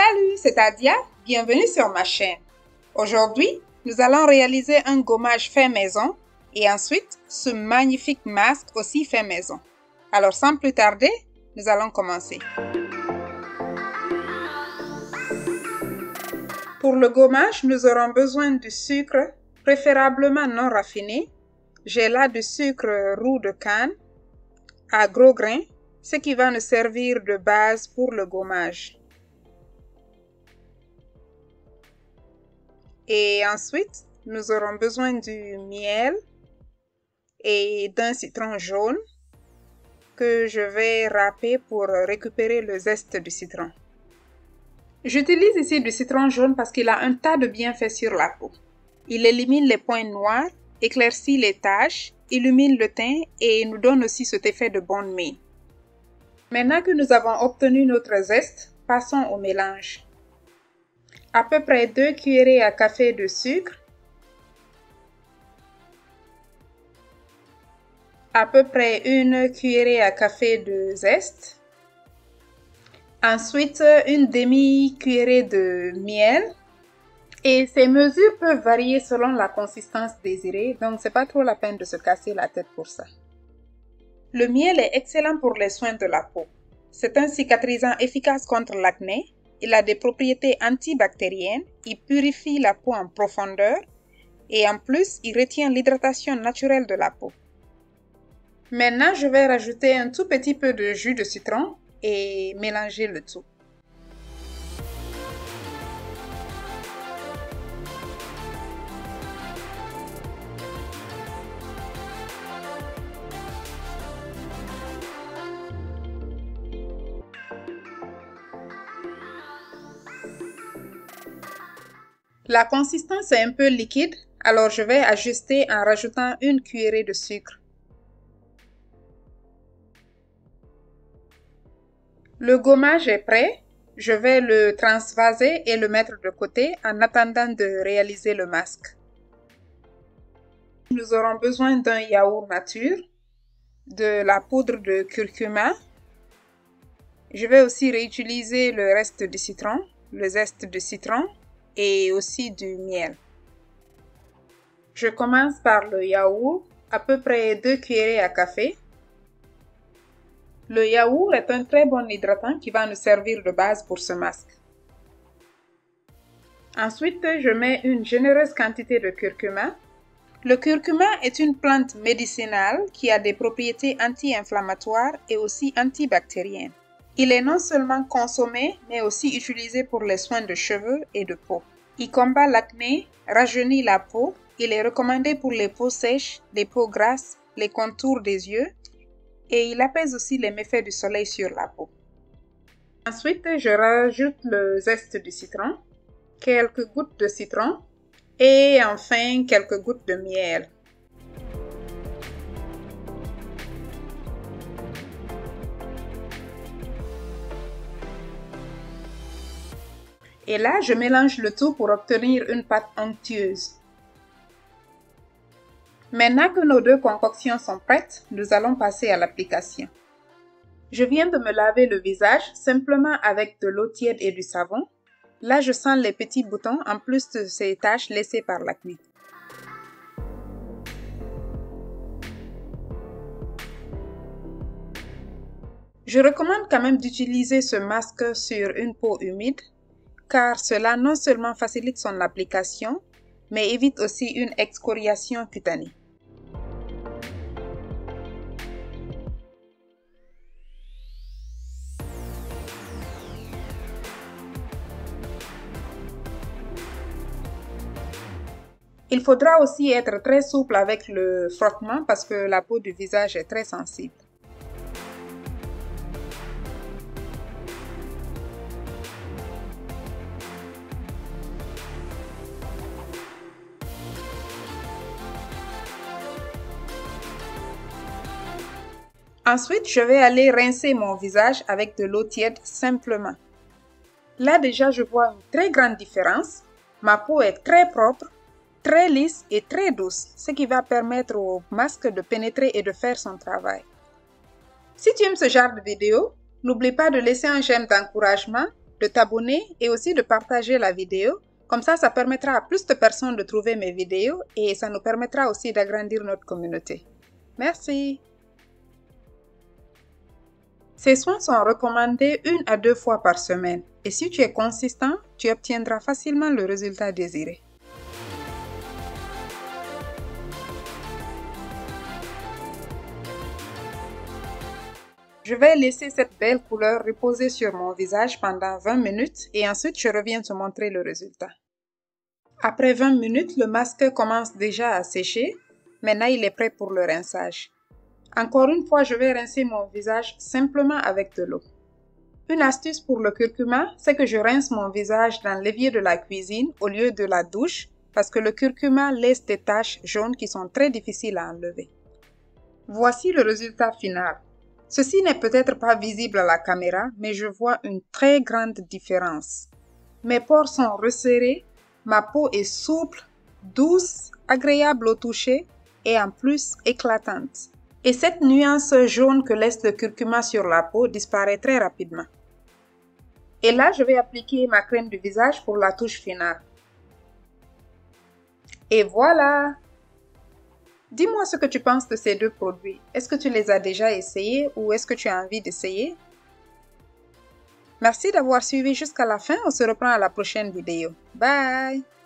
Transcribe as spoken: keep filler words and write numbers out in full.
Salut, c'est Adia, bienvenue sur ma chaîne. Aujourd'hui, nous allons réaliser un gommage fait maison et ensuite ce magnifique masque aussi fait maison. Alors sans plus tarder, nous allons commencer. Pour le gommage, nous aurons besoin du sucre, préférablement non raffiné. J'ai là du sucre roux de canne à gros grains, ce qui va nous servir de base pour le gommage. Et ensuite, nous aurons besoin du miel et d'un citron jaune que je vais râper pour récupérer le zeste du citron. J'utilise ici du citron jaune parce qu'il a un tas de bienfaits sur la peau. Il élimine les points noirs, éclaircit les taches, illumine le teint et nous donne aussi cet effet de bonne mine. Maintenant que nous avons obtenu notre zeste, passons au mélange. À peu près deux cuillerées à café de sucre, à peu près une cuillerée à café de zeste, ensuite une demi-cuillerée de miel, et ces mesures peuvent varier selon la consistance désirée, donc c'est pas trop la peine de se casser la tête pour ça. Le miel est excellent pour les soins de la peau. C'est un cicatrisant efficace contre l'acné. Il a des propriétés antibactériennes, il purifie la peau en profondeur et en plus, il retient l'hydratation naturelle de la peau. Maintenant, je vais rajouter un tout petit peu de jus de citron et mélanger le tout. La consistance est un peu liquide, alors je vais ajuster en rajoutant une cuillerée de sucre. Le gommage est prêt, je vais le transvaser et le mettre de côté en attendant de réaliser le masque. Nous aurons besoin d'un yaourt nature, de la poudre de curcuma. Je vais aussi réutiliser le reste du citron, le zeste du citron, et aussi du miel. Je commence par le yaourt, à peu près deux cuillerées à café. Le yaourt est un très bon hydratant qui va nous servir de base pour ce masque. Ensuite, je mets une généreuse quantité de curcuma. Le curcuma est une plante médicinale qui a des propriétés anti-inflammatoires et aussi antibactériennes. Il est non seulement consommé, mais aussi utilisé pour les soins de cheveux et de peau. Il combat l'acné, rajeunit la peau. Il est recommandé pour les peaux sèches, les peaux grasses, les contours des yeux et il apaise aussi les méfaits du soleil sur la peau. Ensuite, je rajoute le zeste du citron, quelques gouttes de citron et enfin quelques gouttes de miel. Et là, je mélange le tout pour obtenir une pâte onctueuse. Maintenant que nos deux concoctions sont prêtes, nous allons passer à l'application. Je viens de me laver le visage simplement avec de l'eau tiède et du savon. Là, je sens les petits boutons en plus de ces taches laissées par l'acné. Je recommande quand même d'utiliser ce masque sur une peau humide, car cela non seulement facilite son application, mais évite aussi une excoriation cutanée. Il faudra aussi être très souple avec le frottement parce que la peau du visage est très sensible. Ensuite, je vais aller rincer mon visage avec de l'eau tiède simplement. Là déjà, je vois une très grande différence. Ma peau est très propre, très lisse et très douce, ce qui va permettre au masque de pénétrer et de faire son travail. Si tu aimes ce genre de vidéo, n'oublie pas de laisser un j'aime d'encouragement de t'abonner et aussi de partager la vidéo. Comme ça, ça permettra à plus de personnes de trouver mes vidéos et ça nous permettra aussi d'agrandir notre communauté. Merci! Ces soins sont recommandés une à deux fois par semaine et si tu es consistant, tu obtiendras facilement le résultat désiré. Je vais laisser cette belle couleur reposer sur mon visage pendant vingt minutes et ensuite je reviens te montrer le résultat. Après vingt minutes, le masque commence déjà à sécher. Maintenant, il est prêt pour le rinçage. Encore une fois, je vais rincer mon visage simplement avec de l'eau. Une astuce pour le curcuma, c'est que je rince mon visage dans l'évier de la cuisine au lieu de la douche parce que le curcuma laisse des taches jaunes qui sont très difficiles à enlever. Voici le résultat final. Ceci n'est peut-être pas visible à la caméra, mais je vois une très grande différence. Mes pores sont resserrés, ma peau est souple, douce, agréable au toucher et en plus éclatante. Et cette nuance jaune que laisse le curcuma sur la peau disparaît très rapidement. Et là, je vais appliquer ma crème du visage pour la touche finale. Et voilà! Dis-moi ce que tu penses de ces deux produits. Est-ce que tu les as déjà essayés ou est-ce que tu as envie d'essayer? Merci d'avoir suivi jusqu'à la fin. On se reprend à la prochaine vidéo. Bye!